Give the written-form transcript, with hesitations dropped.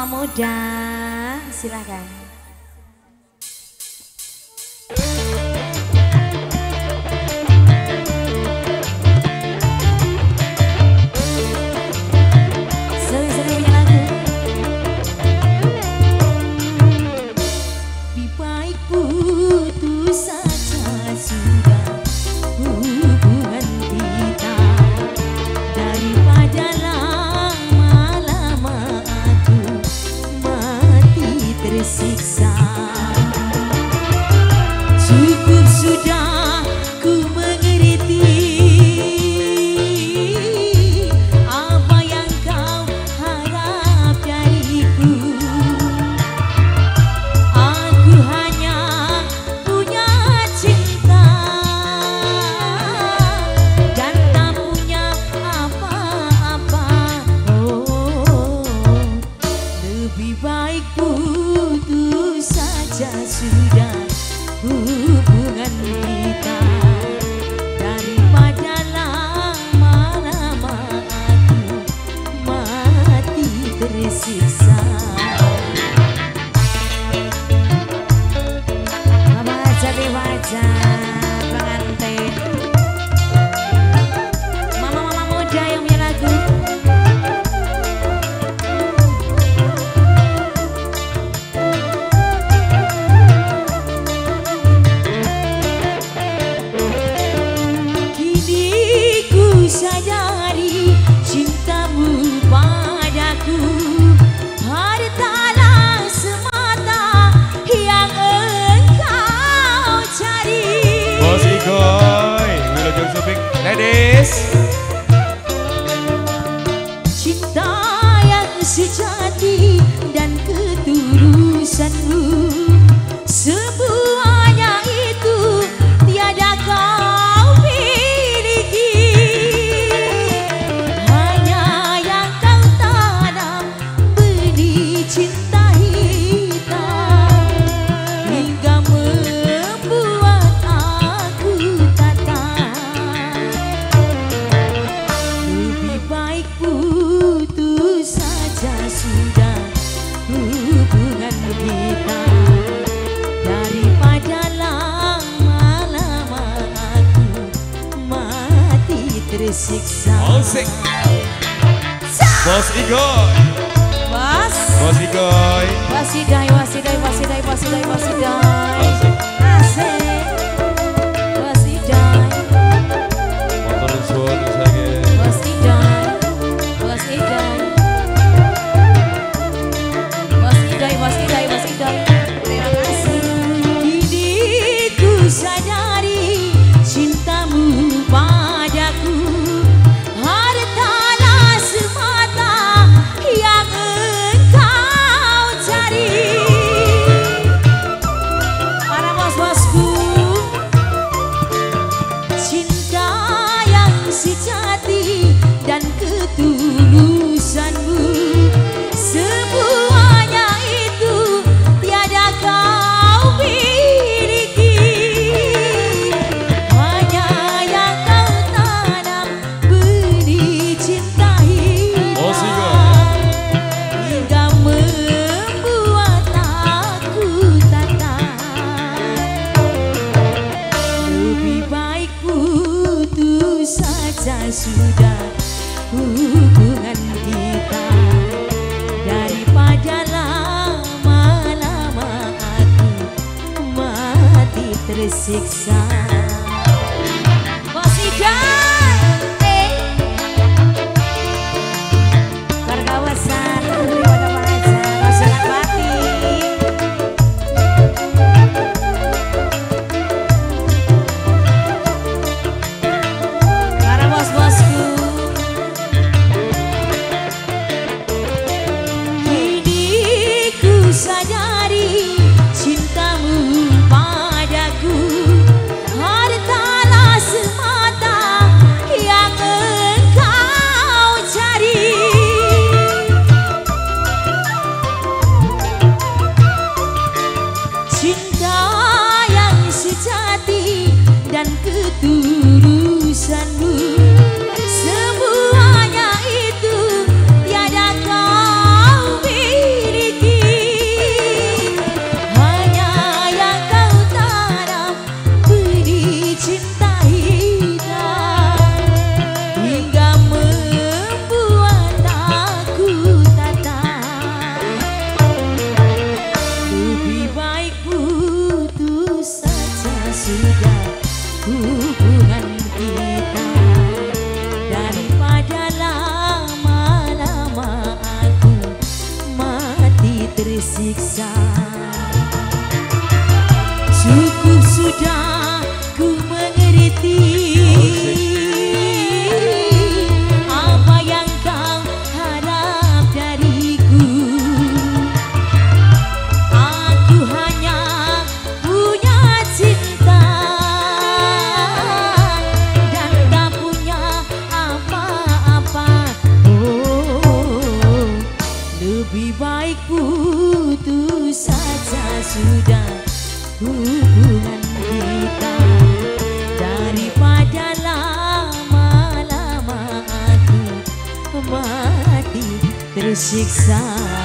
mama muda, silakan. Siksa cukup sudah ku mengerti apa yang kau harap dariku. Aku hanya punya cinta dan tak punya apa-apa. Oh, lebih baik putus saja sudah hubungan kita daripada lama-lama aku mati tersiksa. Baca di wajah pengantin, mama-mama muda yang punya lagu. Sadari cintamu padaku hartalah semata yang engkau cari. Bos Igoy, Wilujeng Suping, ladies. Cinta yang sejati dan ketulusanmu, semuanya itu tiada kau miliki. Cinta hitam hingga membuat aku tatap. Lebih baik putus saja sudah hubungan kita daripada lama-lama aku mati tersiksa. Musik Bos Igoy, Bos Igoy, Wasidai, wasidai, wasidai, wasidai, wasidai. Asik. Wasidai. motor suara saya. Wasidai. Wasidai. Wasidai, wasidai, wasidai. Terima kasih. Kini ku sadari cintamu padaku hartalah semata yang engkau cari. Para bos-bosku, Cinta yang sejati dan ketulusanmu, semuanya itu tiada kau miliki. Hanya yang kau tanam benih cinta hitam hingga membuat aku tatap. Lebih baik putus saja sudah hubungan kita daripada lama-lama aku mati tersiksa. Bos Idan. Kargawasan daripada pacar, rasulan bati. Para bos-bosku, Kini ku sadari cintamu padaku hartalah semata yang engkau cari. Cinta yang sejati dan ketulusanmu, semuanya itu tiada kau miliki. hubungan kita. Daripada lama-lama aku mati tersiksa. Cukup sudah ku mengerti apa yang kau harap dariku. Aku hanya punya cinta dan tak punya apa-apa. Oh, lebih baik putus saja sudah hubungan kita, daripada lama-lama aku mati tersiksa.